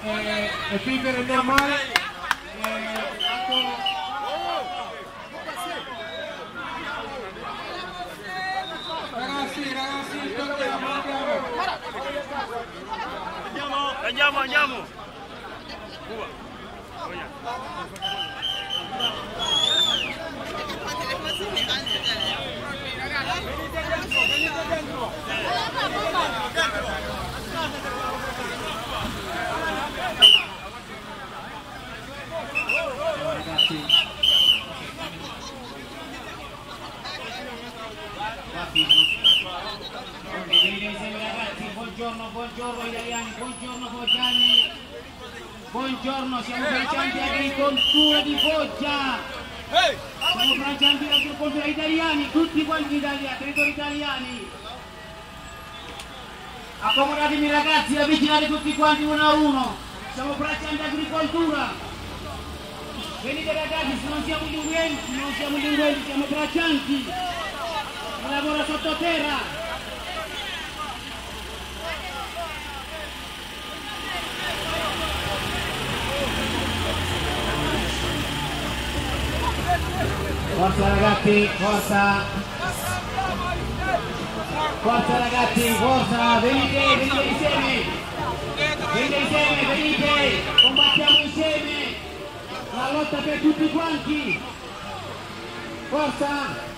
e vivere normale. Ragazzi, andiamo. Buongiorno italiani, buongiorno foggiani, buongiorno, siamo braccianti agricoltura di Foggia, siamo braccianti agricoltura italiani, tutti quanti italiani, territori italiani. Accomodatevi ragazzi, avvicinate tutti quanti uno a uno, siamo braccianti agricoltura. Venite ragazzi, non siamo delinquenti, siamo braccianti, si lavora sottoterra. Forza ragazzi, forza ragazzi, forza, venite insieme, venite, combattiamo insieme, la lotta per tutti quanti, forza!